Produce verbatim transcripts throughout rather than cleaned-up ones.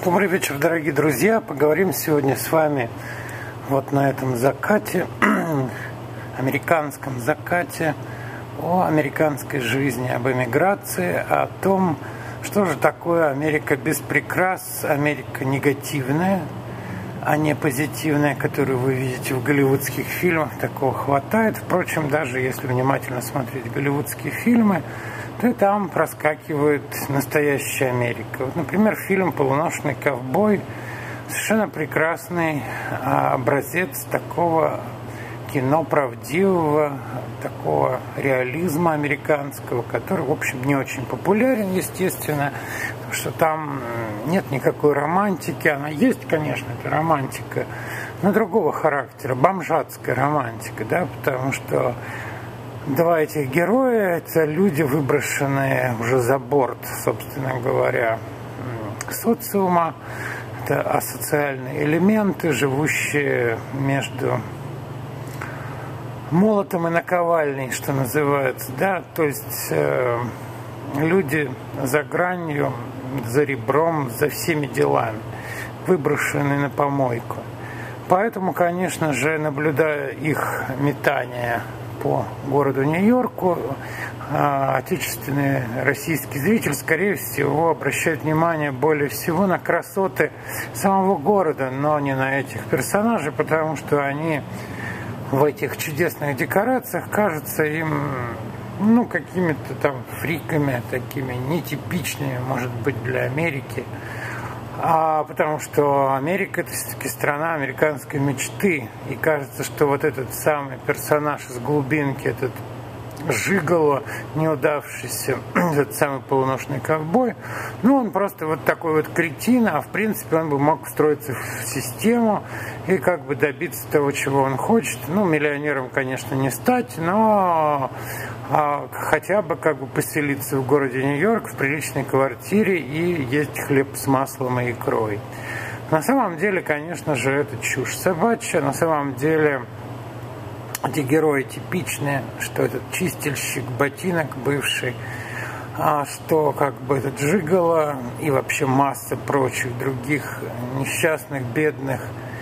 Добрый вечер, дорогие друзья. Поговорим сегодня с вами вот на этом закате, американском закате, о американской жизни, об эмиграции, о том, что же такое Америка без прикрас, Америка негативная, а не позитивная, которую вы видите в голливудских фильмах. Такого хватает. Впрочем, даже если внимательно смотреть голливудские фильмы, то и там проскакивает настоящая Америка. Вот, например, фильм «Полуношный ковбой» – совершенно прекрасный образец такого кино правдивого, такого реализма американского, который, в общем, не очень популярен, естественно, потому что там нет никакой романтики. Она есть, конечно, это романтика, но другого характера, бомжатская романтика, да, потому что два этих героя – это люди, выброшенные уже за борт, собственно говоря, социума. Это асоциальные элементы, живущие между молотом и наковальней, что называется, да, то есть э, люди за гранью, за ребром, за всеми делами, выброшенные на помойку. Поэтому, конечно же, наблюдая их метание по городу Нью-Йорку, отечественный российский зритель, скорее всего, обращает внимание более всего на красоты самого города, но не на этих персонажей, потому что они в этих чудесных декорациях кажутся им, ну, какими-то там фриками, такими нетипичными, может быть, для Америки. А потому что Америка – это все-таки страна американской мечты. И кажется, что вот этот самый персонаж из глубинки, этот жиголо, неудавшийся, этот самый полуношный ковбой, ну, он просто вот такой вот кретин, а в принципе он бы мог встроиться в систему и как бы добиться того, чего он хочет. Ну, миллионером, конечно, не стать, но а, хотя бы как бы поселиться в городе Нью-Йорк в приличной квартире и есть хлеб с маслом и икрой. На самом деле, конечно же, это чушь собачья. На самом деле эти герои типичные, что этот чистильщик ботинок бывший, а что как бы этот жиголо и вообще масса прочих других несчастных, бедных,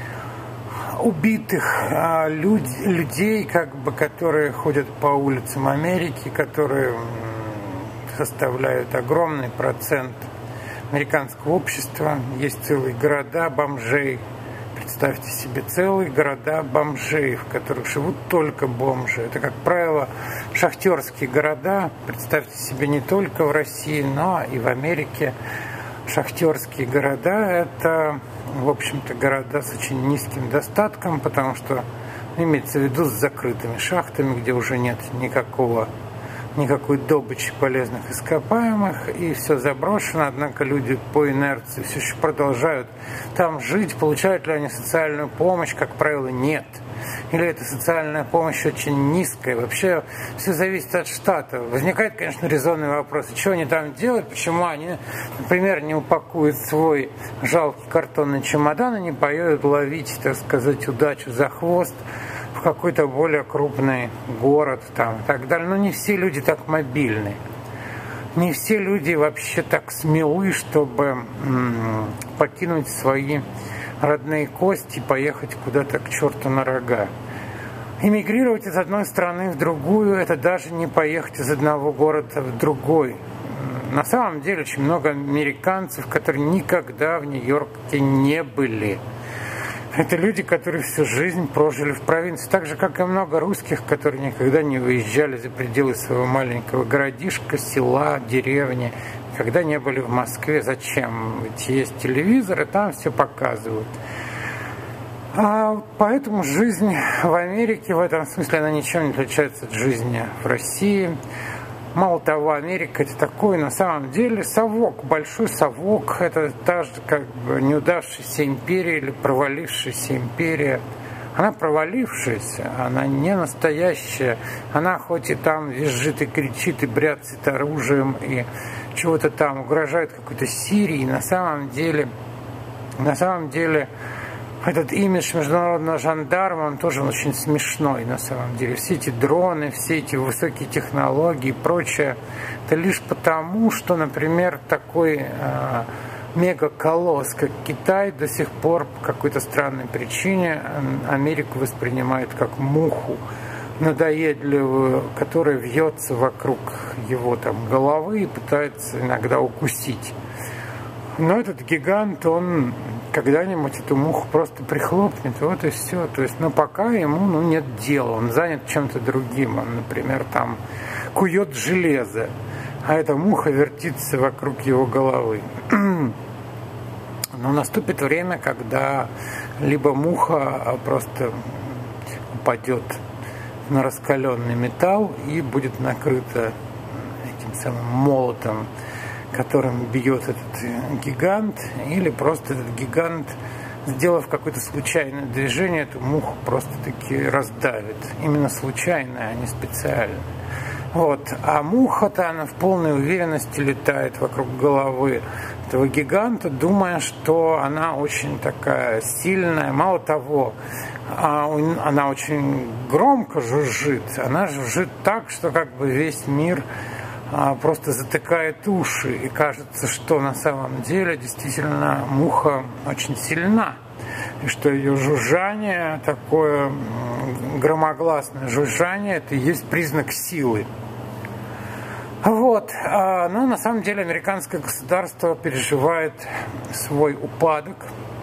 убитых а, люд, людей, как бы, которые ходят по улицам Америки, которые составляют огромный процент американского общества. Есть целые города бомжей. Представьте себе целые города бомжей, в которых живут только бомжи. Это, как правило, шахтерские города. Представьте себе, не только в России, но и в Америке. Шахтерские города – это, в общем-то, города с очень низким достатком, потому что имеется в виду с закрытыми шахтами, где уже нет никакого никакой добычи полезных ископаемых, и все заброшено, однако люди по инерции все еще продолжают там жить. Получают ли они социальную помощь? Как правило, нет. Или эта социальная помощь очень низкая. Вообще все зависит от штата. Возникает, конечно, резонный вопрос, что они там делают, почему они, например, не упакуют свой жалкий картонный чемодан и не поедут ловить, так сказать, удачу за хвост в какой-то более крупный город там, и так далее. Но не все люди так мобильны. Не все люди вообще так смелы, чтобы м- покинуть свои родные кости и поехать куда-то к черту на рога. Эмигрировать из одной страны в другую – это даже не поехать из одного города в другой. На самом деле очень много американцев, которые никогда в Нью-Йорке не были. Это люди, которые всю жизнь прожили в провинции, так же, как и много русских, которые никогда не выезжали за пределы своего маленького городишка, села, деревни, никогда не были в Москве. Зачем? Ведь есть телевизор, и там все показывают. А поэтому жизнь в Америке в этом смысле она ничем не отличается от жизни в России. Мало того, Америка – это такой, на самом деле, совок, большой совок. Это та же как бы неудавшаяся империя или провалившаяся империя. Она провалившаяся, она не настоящая. Она хоть и там визжит и кричит, и бряцает оружием, и чего-то там угрожает какой-то Сирии. На самом деле, на самом деле, этот имидж международного жандарма, он тоже очень смешной на самом деле. Все эти дроны, все эти высокие технологии и прочее, это лишь потому, что, например, такой э, мегаколосс, как Китай, до сих пор по какой-то странной причине Америку воспринимает как муху надоедливую, которая вьется вокруг его там головы и пытается иногда укусить. Но этот гигант, он когда-нибудь эту муху просто прихлопнет, вот и все. То есть, но пока ему ну, нет дела, он занят чем-то другим. Он, например, там кует железо, а эта муха вертится вокруг его головы. Но наступит время, когда либо муха просто упадет на раскаленный металл и будет накрыта этим самым молотом, которым бьет этот гигант, или просто этот гигант, сделав какое-то случайное движение, эту муху просто-таки раздавит. Именно случайное, а не специально. Вот. А муха-то, она в полной уверенности летает вокруг головы этого гиганта, думая, что она очень такая сильная. Мало того, она очень громко жужжит. Она жужжит так, что как бы весь мир просто затыкает уши. И кажется, что на самом деле действительно муха очень сильна. И что ее жужжание, такое громогласное жужжание, это и есть признак силы. Вот. Но на самом деле американское государство переживает свой упадок.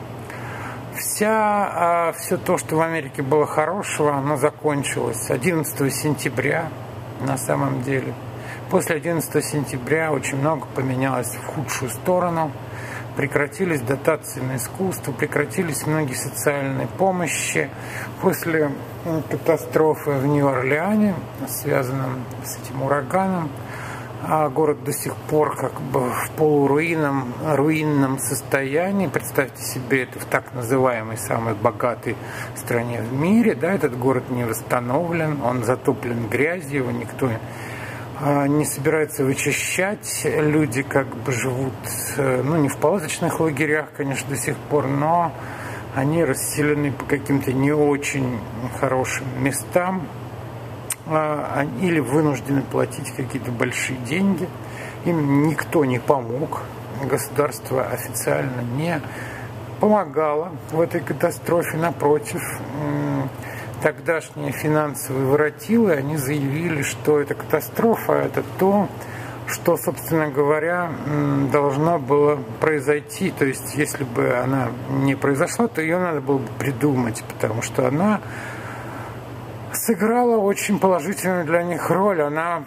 Вся, все то, что в Америке было хорошего, оно закончилось одиннадцатого сентября на самом деле. После одиннадцатого сентября очень много поменялось в худшую сторону. Прекратились дотации на искусство, прекратились многие социальные помощи. После катастрофы в Нью-Орлеане, связанном с этим ураганом, город до сих пор как бы в полуруинном руинном состоянии. Представьте себе, это в так называемой самой богатой стране в мире. Да, этот город не восстановлен, он затоплен грязью, его никто не собирается вычищать. Люди как бы живут, ну, не в палаточных лагерях, конечно, до сих пор, но они расселены по каким-то не очень хорошим местам или вынуждены платить какие-то большие деньги. Им никто не помог. Государство официально не помогало в этой катастрофе. Напротив, тогдашние финансовые воротилы, они заявили, что эта катастрофа – это то, что, собственно говоря, должно было произойти. То есть, если бы она не произошла, то ее надо было бы придумать, потому что она сыграла очень положительную для них роль. Она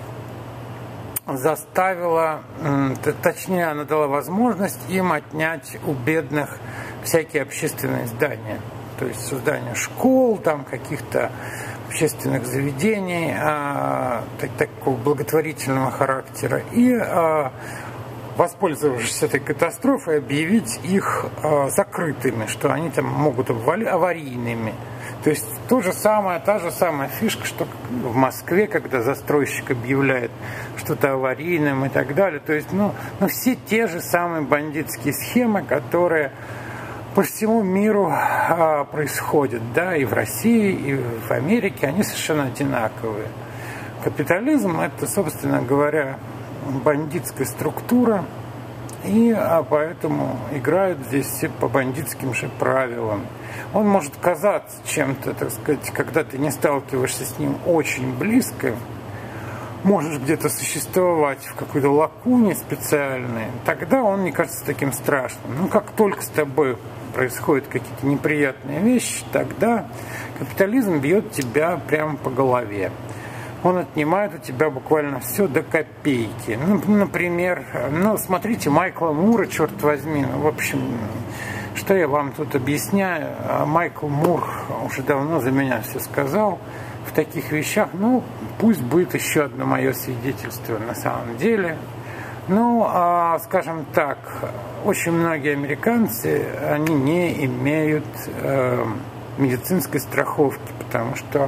заставила, точнее, она дала возможность им отнять у бедных всякие общественные здания. То есть создание школ, там каких-то общественных заведений а, так, такого благотворительного характера. И, а, воспользовавшись этой катастрофой, объявить их а, закрытыми, что они там могут обвали, аварийными. То есть то же самое, та же самая фишка, что в Москве, когда застройщик объявляет что-то аварийным и так далее. То есть, ну, ну все те же самые бандитские схемы, которые по всему миру а, происходят, да, и в России, и в Америке, они совершенно одинаковые. Капитализм – это, собственно говоря, бандитская структура, и а, поэтому играют здесь все по бандитским же правилам. Он может казаться чем-то, так сказать, когда ты не сталкиваешься с ним очень близко, можешь где-то существовать в какой-то лакуне специальной, тогда он не кажется таким страшным. Но как только с тобой происходят какие-то неприятные вещи, тогда капитализм бьет тебя прямо по голове. Он отнимает у тебя буквально все до копейки. Ну, например, ну, смотрите, Майкла Мура, черт возьми, ну, в общем, что я вам тут объясняю, Майкл Мур уже давно за меня все сказал в таких вещах. Ну, пусть будет еще одно мое свидетельство на самом деле. Ну, а, скажем так, очень многие американцы, они не имеют э, медицинской страховки, потому что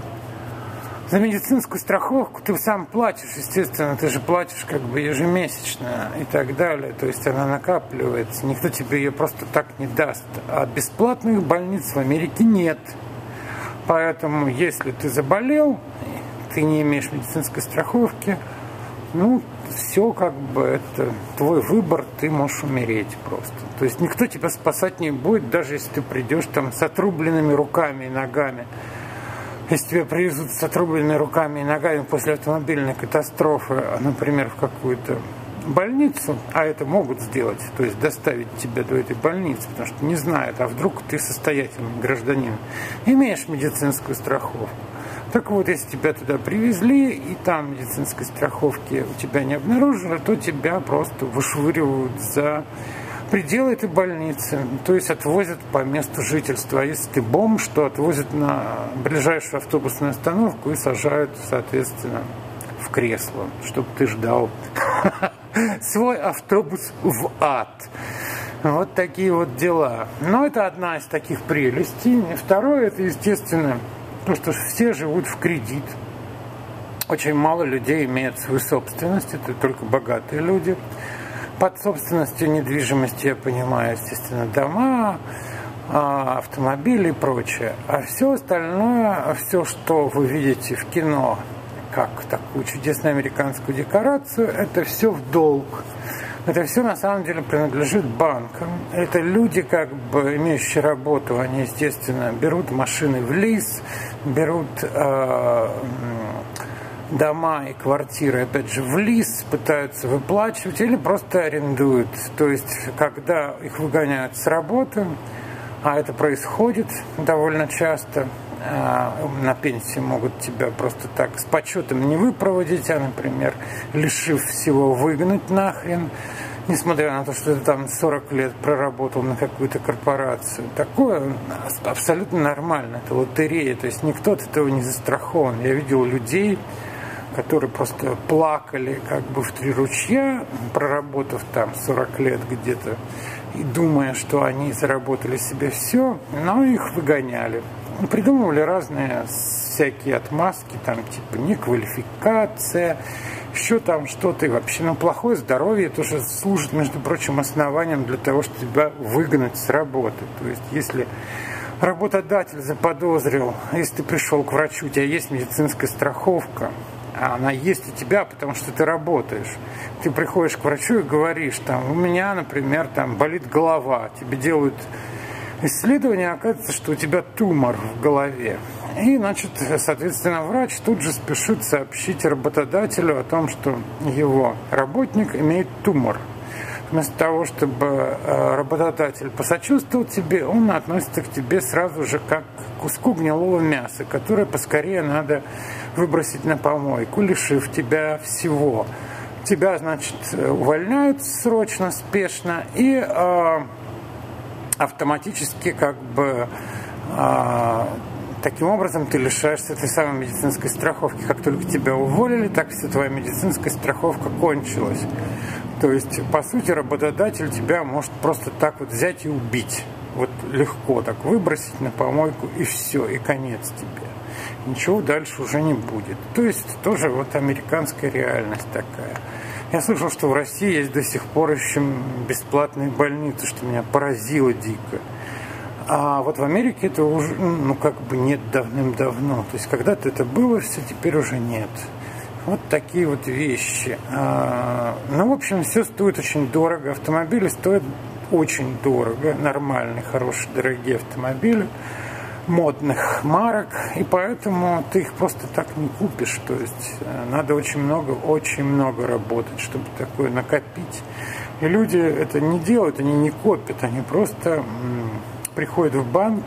за медицинскую страховку ты сам платишь, естественно, ты же платишь как бы ежемесячно и так далее, то есть она накапливается, никто тебе ее просто так не даст. А бесплатных больниц в Америке нет. Поэтому, если ты заболел, ты не имеешь медицинской страховки, ну, все как бы это твой выбор, ты можешь умереть просто. То есть никто тебя спасать не будет, даже если ты придешь там с отрубленными руками и ногами. Если тебя привезут с отрубленными руками и ногами после автомобильной катастрофы, например, в какую-то больницу, а это могут сделать, то есть доставить тебя до этой больницы, потому что не знают, а вдруг ты состоятельный гражданин, имеешь медицинскую страховку. Так вот, если тебя туда привезли, и там медицинской страховки у тебя не обнаружили, то тебя просто вышвыривают за пределы этой больницы, то есть отвозят по месту жительства. А если ты бомж, то отвозят на ближайшую автобусную остановку и сажают, соответственно, в кресло, чтобы ты ждал свой автобус в ад. Вот такие вот дела. Но это одна из таких прелестей. И второе, это, естественно, то, что все живут в кредит. Очень мало людей имеют свою собственность, это только богатые люди. Под собственностью недвижимости я понимаю, естественно, дома, автомобили и прочее. А все остальное, все, что вы видите в кино, как такую чудесную американскую декорацию, это все в долг. Это все на самом деле принадлежит банкам. Это люди, как бы имеющие работу, они, естественно, берут машины в лиз, берут э, дома и квартиры, опять же, в лиз, пытаются выплачивать или просто арендуют. То есть, когда их выгоняют с работы, а это происходит довольно часто, на пенсии могут тебя просто так с почетом не выпроводить, а, например, лишив всего, выгнать нахрен, несмотря на то, что ты там сорок лет проработал на какую-то корпорацию. Такое абсолютно нормально, это лотерея, то есть никто от этого не застрахован. Я видел людей, которые просто плакали как бы в три ручья, проработав там сорок лет где-то, и думая, что они заработали себе все, но их выгоняли. Придумывали разные всякие отмазки, там типа неквалификация, еще там что-то, и вообще, ну, плохое здоровье тоже служит, между прочим, основанием для того, чтобы тебя выгнать с работы. То есть, если работодатель заподозрил, если ты пришел к врачу, у тебя есть медицинская страховка, а она есть у тебя, потому что ты работаешь. Ты приходишь к врачу и говоришь, там, у меня, например, там болит голова, тебе делают исследование, оказывается, что у тебя тумор в голове. И, значит, соответственно, врач тут же спешит сообщить работодателю о том, что его работник имеет тумор. Вместо того, чтобы работодатель посочувствовал тебе, он относится к тебе сразу же как к куску гнилого мяса, которое поскорее надо выбросить на помойку, лишив тебя всего. Тебя, значит, увольняют срочно, спешно, и э, автоматически как бы э, таким образом ты лишаешься этой самой медицинской страховки. Как только тебя уволили, так вся твоя медицинская страховка кончилась. То есть, по сути, работодатель тебя может просто так вот взять и убить. Вот легко так выбросить на помойку, и все, и конец тебе. Ничего дальше уже не будет. То есть, тоже вот американская реальность такая. Я слышал, что в России есть до сих пор еще бесплатные больницы, что меня поразило дико. А вот в Америке это уже, ну, как бы нет давным-давно. То есть, когда-то это было все, теперь уже нет. Вот такие вот вещи. Ну, в общем, все стоит очень дорого. Автомобили стоят очень дорого. Нормальные, хорошие, дорогие автомобили модных марок. И поэтому ты их просто так не купишь. То есть надо очень много, очень много работать, чтобы такое накопить. И люди это не делают, они не копят. Они просто приходят в банк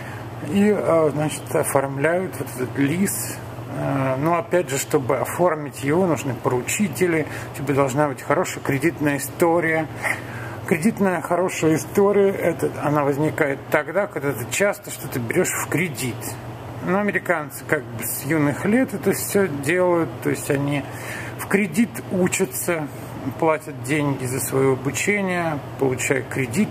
и, значит, оформляют вот этот лист. Но опять же, чтобы оформить его, нужны поручители, тебе должна быть хорошая кредитная история. Кредитная хорошая история, это, она возникает тогда, когда ты часто что-то берешь в кредит. Но американцы как бы с юных лет это все делают, то есть они в кредит учатся, платят деньги за свое обучение, получая кредит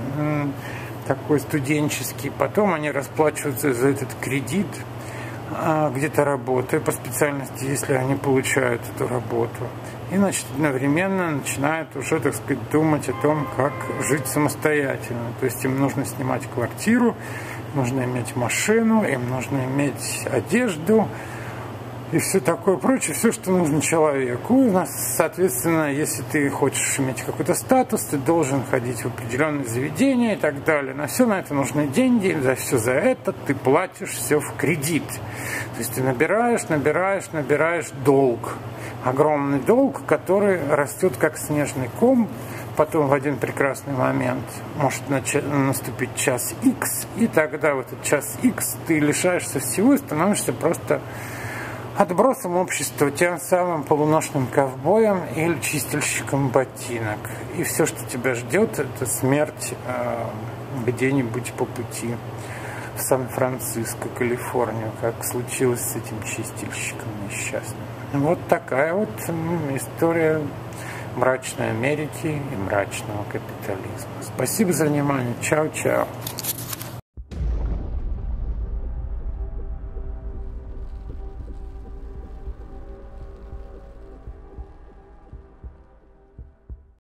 такой студенческий, потом они расплачиваются за этот кредит, где-то работая по специальности, если они получают эту работу. И, значит, одновременно начинают уже, так сказать, думать о том, как жить самостоятельно. То есть им нужно снимать квартиру, нужно иметь машину, им нужно иметь одежду, и все такое прочее, все, что нужно человеку. У нас, соответственно, если ты хочешь иметь какой-то статус, ты должен ходить в определенные заведения и так далее. На все на это нужны деньги, за все за это ты платишь все в кредит. То есть ты набираешь, набираешь, набираешь долг. Огромный долг, который растет как снежный ком. Потом в один прекрасный момент может наступить час Икс, и тогда в этот час Икс ты лишаешься всего и становишься просто отбросом общества, тем самым полуношным ковбоем или чистильщиком ботинок. И все, что тебя ждет, это смерть э, где-нибудь по пути в Сан-Франциско, Калифорнию, как случилось с этим чистильщиком несчастным. Вот такая вот история мрачной Америки и мрачного капитализма. Спасибо за внимание. Чао-чао.